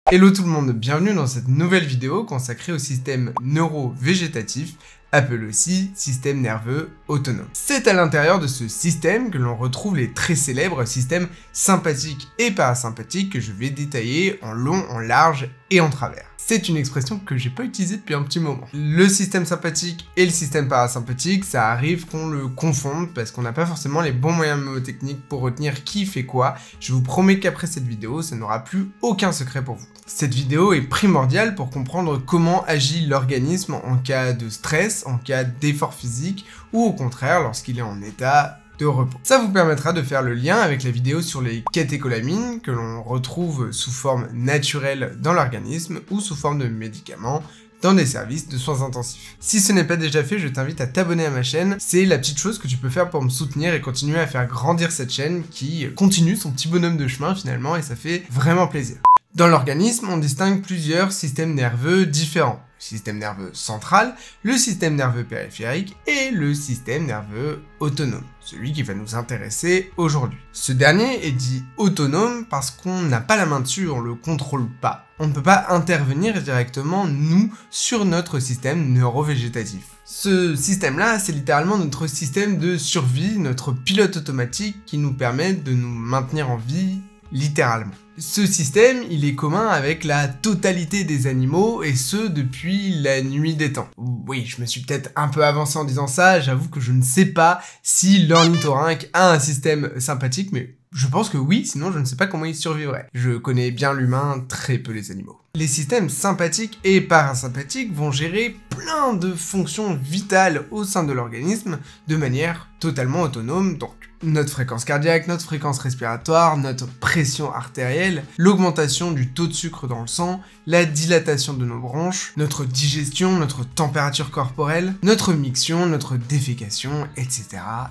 Hello tout le monde, bienvenue dans cette nouvelle vidéo consacrée au système neuro-végétatif, appelé aussi système nerveux autonome. C'est à l'intérieur de ce système que l'on retrouve les très célèbres systèmes sympathiques et parasympathiques que je vais détailler en long, en large et en travers. C'est une expression que j'ai pas utilisée depuis un petit moment. Le système sympathique et le système parasympathique, ça arrive qu'on le confonde parce qu'on n'a pas forcément les bons moyens mnémotechniques pour retenir qui fait quoi. Je vous promets qu'après cette vidéo, ça n'aura plus aucun secret pour vous. Cette vidéo est primordiale pour comprendre comment agit l'organisme en cas de stress, en cas d'effort physique ou au contraire lorsqu'il est en état de repos. Ça vous permettra de faire le lien avec la vidéo sur les catécholamines que l'on retrouve sous forme naturelle dans l'organisme ou sous forme de médicaments dans des services de soins intensifs. Si ce n'est pas déjà fait, je t'invite à t'abonner à ma chaîne, c'est la petite chose que tu peux faire pour me soutenir et continuer à faire grandir cette chaîne qui continue son petit bonhomme de chemin finalement et ça fait vraiment plaisir. Dans l'organisme, on distingue plusieurs systèmes nerveux différents. Le système nerveux central, le système nerveux périphérique et le système nerveux autonome, celui qui va nous intéresser aujourd'hui. Ce dernier est dit autonome parce qu'on n'a pas la main dessus, on le contrôle pas. On ne peut pas intervenir directement, nous, sur notre système neurovégétatif. Ce système-là, c'est littéralement notre système de survie, notre pilote automatique qui nous permet de nous maintenir en vie, littéralement. Ce système, il est commun avec la totalité des animaux, et ce, depuis la nuit des temps. Oui, je me suis peut-être un peu avancé en disant ça, j'avoue que je ne sais pas si l'ornithorynque a un système sympathique, mais je pense que oui, sinon je ne sais pas comment il survivrait. Je connais bien l'humain, très peu les animaux. Les systèmes sympathiques et parasympathiques vont gérer plein de fonctions vitales au sein de l'organisme de manière totalement autonome, donc notre fréquence cardiaque, notre fréquence respiratoire, notre pression artérielle, l'augmentation du taux de sucre dans le sang, la dilatation de nos bronches, notre digestion, notre température corporelle, notre miction, notre défécation, etc.,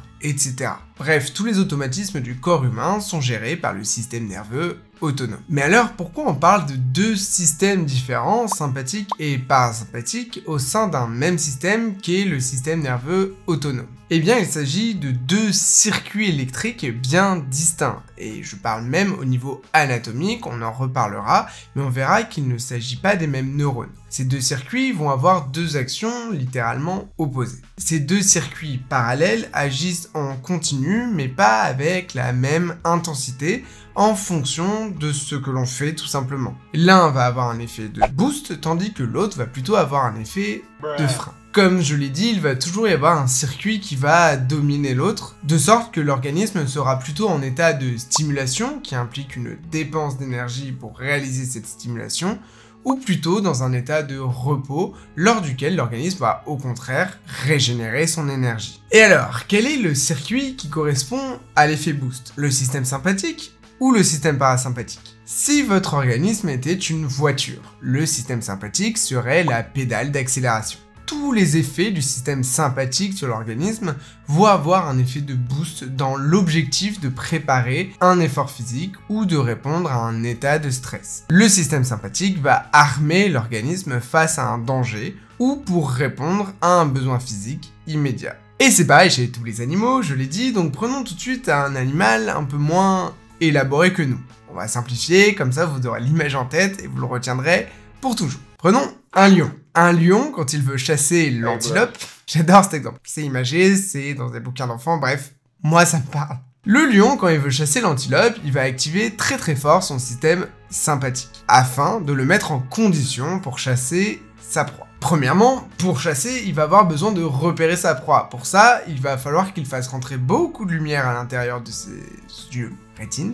etc. Bref, tous les automatismes du corps humain sont gérés par le système nerveux autonome. Mais alors, pourquoi on parle de deux systèmes différents, sympathiques et parasympathiques, au sein d'un même système qui est le système nerveux autonome? Eh bien, il s'agit de deux circuits électriques bien distincts, et je parle même au niveau anatomique, on en reparlera, mais on verra qu'il ne s'agit pas des mêmes neurones. Ces deux circuits vont avoir deux actions littéralement opposées. Ces deux circuits parallèles agissent en continu, mais pas avec la même intensité, en fonction de ce que l'on fait tout simplement. L'un va avoir un effet de boost, tandis que l'autre va plutôt avoir un effet de frein. Comme je l'ai dit, il va toujours y avoir un circuit qui va dominer l'autre, de sorte que l'organisme sera plutôt en état de stimulation, qui implique une dépense d'énergie pour réaliser cette stimulation, ou plutôt dans un état de repos, lors duquel l'organisme va au contraire régénérer son énergie. Et alors, quel est le circuit qui correspond à l'effet boost? Le système sympathique ou le système parasympathique? Si votre organisme était une voiture, le système sympathique serait la pédale d'accélération. Tous les effets du système sympathique sur l'organisme vont avoir un effet de boost dans l'objectif de préparer un effort physique ou de répondre à un état de stress. Le système sympathique va armer l'organisme face à un danger ou pour répondre à un besoin physique immédiat. Et c'est pareil chez tous les animaux, je l'ai dit, donc prenons tout de suite un animal un peu moins élaboré que nous. On va simplifier, comme ça vous aurez l'image en tête et vous le retiendrez pour toujours. Prenons un lion. Un lion, quand il veut chasser l'antilope, j'adore cet exemple, c'est imagé, c'est dans des bouquins d'enfants, bref, moi ça me parle. Le lion, quand il veut chasser l'antilope, il va activer très fort son système sympathique, afin de le mettre en condition pour chasser sa proie. Premièrement, pour chasser, il va avoir besoin de repérer sa proie. Pour ça, il va falloir qu'il fasse rentrer beaucoup de lumière à l'intérieur de ses yeux, rétines,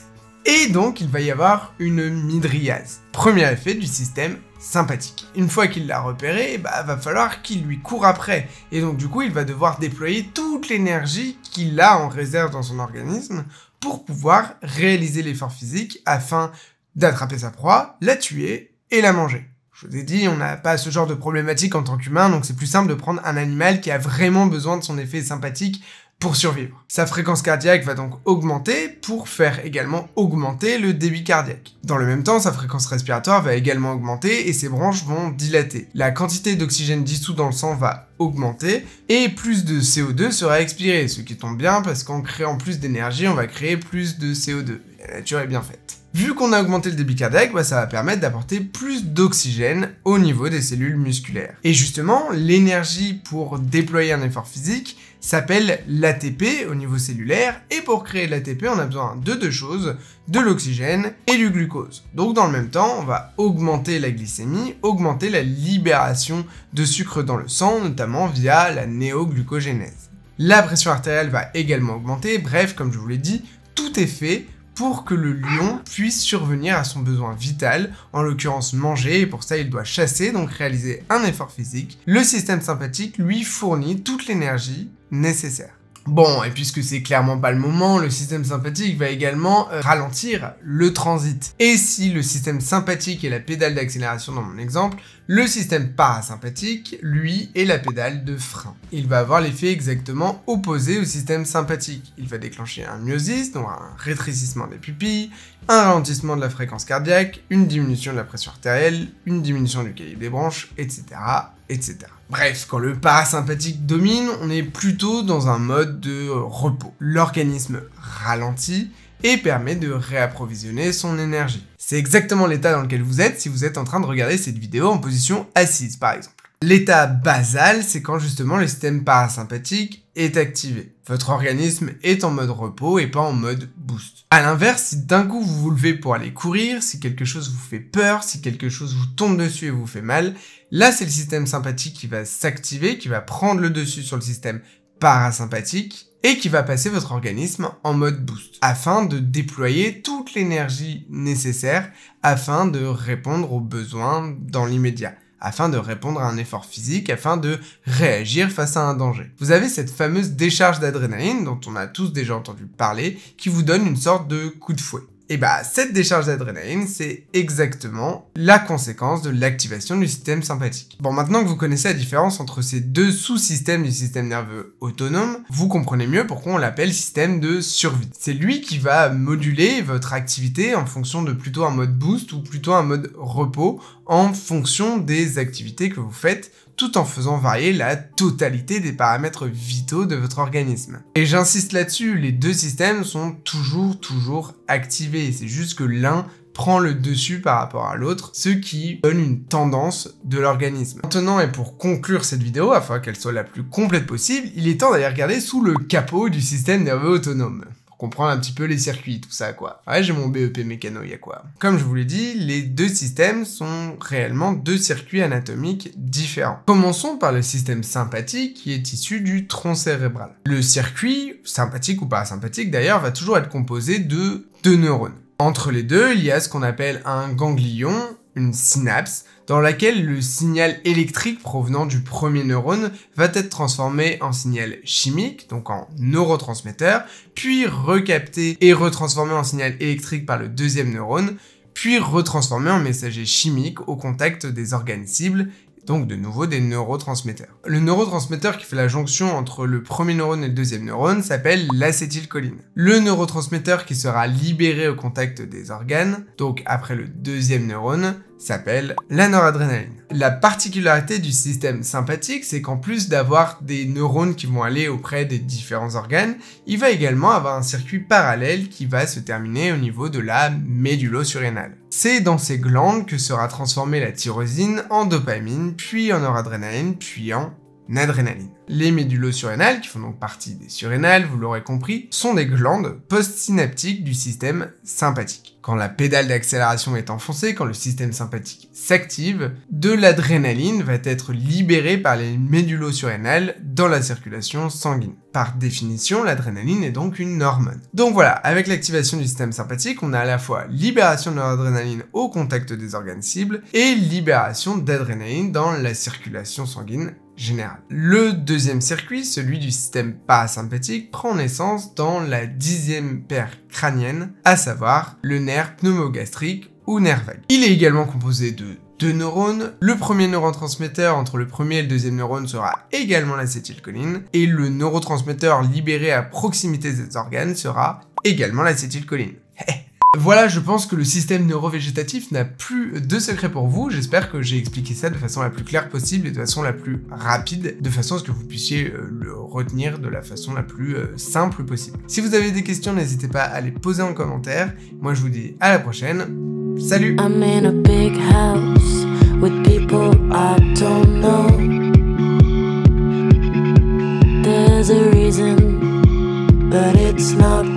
et donc il va y avoir une mydriase. Premier effet du système sympathique. Une fois qu'il l'a repéré, va falloir qu'il lui court après, et donc du coup il va devoir déployer toute l'énergie qu'il a en réserve dans son organisme pour pouvoir réaliser l'effort physique afin d'attraper sa proie, la tuer et la manger. Je vous ai dit, on n'a pas ce genre de problématique en tant qu'humain, donc c'est plus simple de prendre un animal qui a vraiment besoin de son effet sympathique pour survivre. Sa fréquence cardiaque va donc augmenter pour faire également augmenter le débit cardiaque. Dans le même temps, sa fréquence respiratoire va également augmenter et ses bronches vont dilater. La quantité d'oxygène dissous dans le sang va augmenter et plus de CO2 sera expiré, ce qui tombe bien parce qu'en créant plus d'énergie, on va créer plus de CO2. La nature est bien faite. Vu qu'on a augmenté le débit cardiaque, ça va permettre d'apporter plus d'oxygène au niveau des cellules musculaires. Et justement, l'énergie pour déployer un effort physique s'appelle l'ATP au niveau cellulaire, et pour créer l'ATP, on a besoin de deux choses, de l'oxygène et du glucose. Donc dans le même temps, on va augmenter la glycémie, augmenter la libération de sucre dans le sang, notamment via la néoglucogénèse. La pression artérielle va également augmenter, bref, comme je vous l'ai dit, tout est fait pour que le lion puisse survenir à son besoin vital, en l'occurrence manger, et pour ça il doit chasser, donc réaliser un effort physique. Le système sympathique lui fournit toute l'énergie nécessaire. Bon, et puisque c'est clairement pas le moment, le système sympathique va également ralentir le transit. Et si le système sympathique est la pédale d'accélération dans mon exemple, le système parasympathique, lui, est la pédale de frein. Il va avoir l'effet exactement opposé au système sympathique. Il va déclencher un myosis, donc un rétrécissement des pupilles, un ralentissement de la fréquence cardiaque, une diminution de la pression artérielle, une diminution du calibre des branches, etc., etc. Bref, quand le parasympathique domine, on est plutôt dans un mode de repos. L'organisme ralentit et permet de réapprovisionner son énergie. C'est exactement l'état dans lequel vous êtes si vous êtes en train de regarder cette vidéo en position assise par exemple. L'état basal, c'est quand justement le système parasympathique est activé. Votre organisme est en mode repos et pas en mode boost. A l'inverse, si d'un coup vous vous levez pour aller courir, si quelque chose vous fait peur, si quelque chose vous tombe dessus et vous fait mal, là c'est le système sympathique qui va s'activer, qui va prendre le dessus sur le système parasympathique et qui va passer votre organisme en mode boost afin de déployer toute l'énergie nécessaire afin de répondre aux besoins dans l'immédiat, afin de répondre à un effort physique, afin de réagir face à un danger. Vous avez cette fameuse décharge d'adrénaline dont on a tous déjà entendu parler, qui vous donne une sorte de coup de fouet. Et cette décharge d'adrénaline, c'est exactement la conséquence de l'activation du système sympathique. Bon, maintenant que vous connaissez la différence entre ces deux sous-systèmes du système nerveux autonome, vous comprenez mieux pourquoi on l'appelle système de survie. C'est lui qui va moduler votre activité en fonction de plutôt un mode boost ou plutôt un mode repos, en fonction des activités que vous faites, tout en faisant varier la totalité des paramètres vitaux de votre organisme. Et j'insiste là-dessus, les deux systèmes sont toujours activés, c'est juste que l'un prend le dessus par rapport à l'autre, ce qui donne une tendance de l'organisme. Maintenant, et pour conclure cette vidéo, afin qu'elle soit la plus complète possible, il est temps d'aller regarder sous le capot du système nerveux autonome. Comprendre un petit peu les circuits, tout ça quoi. Ouais, j'ai mon BEP mécano, y'a quoi. Comme je vous l'ai dit, les deux systèmes sont réellement deux circuits anatomiques différents. Commençons par le système sympathique qui est issu du tronc cérébral. Le circuit, sympathique ou parasympathique d'ailleurs, va toujours être composé de deux neurones. Entre les deux, il y a ce qu'on appelle un ganglion, une synapse, dans laquelle le signal électrique provenant du premier neurone va être transformé en signal chimique, donc en neurotransmetteur, puis recapté et retransformé en signal électrique par le deuxième neurone, puis retransformé en messager chimique au contact des organes cibles, donc de nouveau des neurotransmetteurs. Le neurotransmetteur qui fait la jonction entre le premier neurone et le deuxième neurone s'appelle l'acétylcholine. Le neurotransmetteur qui sera libéré au contact des organes, donc après le deuxième neurone, s'appelle la noradrénaline. La particularité du système sympathique, c'est qu'en plus d'avoir des neurones qui vont aller auprès des différents organes, il va également avoir un circuit parallèle qui va se terminer au niveau de la médullosurrénale. C'est dans ces glandes que sera transformée la tyrosine en dopamine, puis en noradrénaline, puis en adrénaline. Les médullosurrénales, qui font donc partie des surrénales, vous l'aurez compris, sont des glandes postsynaptiques du système sympathique. Quand la pédale d'accélération est enfoncée, quand le système sympathique s'active, de l'adrénaline va être libérée par les médullosurrénales dans la circulation sanguine. Par définition, l'adrénaline est donc une hormone. Donc voilà, avec l'activation du système sympathique, on a à la fois libération de l'adrénaline au contact des organes cibles et libération d'adrénaline dans la circulation sanguine générale. Le deuxième circuit, celui du système parasympathique, prend naissance dans la 10e paire crânienne, à savoir le nerf pneumogastrique ou nerf vague. Il est également composé de deux neurones. Le premier neurotransmetteur entre le premier et le deuxième neurone sera également l'acétylcholine, et le neurotransmetteur libéré à proximité des organes sera également l'acétylcholine. Voilà, je pense que le système neurovégétatif n'a plus de secret pour vous. J'espère que j'ai expliqué ça de façon la plus claire possible et de façon la plus rapide, de façon à ce que vous puissiez le retenir de la façon la plus simple possible. Si vous avez des questions, n'hésitez pas à les poser en commentaire. Moi, je vous dis à la prochaine. Salut! I'm in a big house with people I don't know. There's a reason, but it's not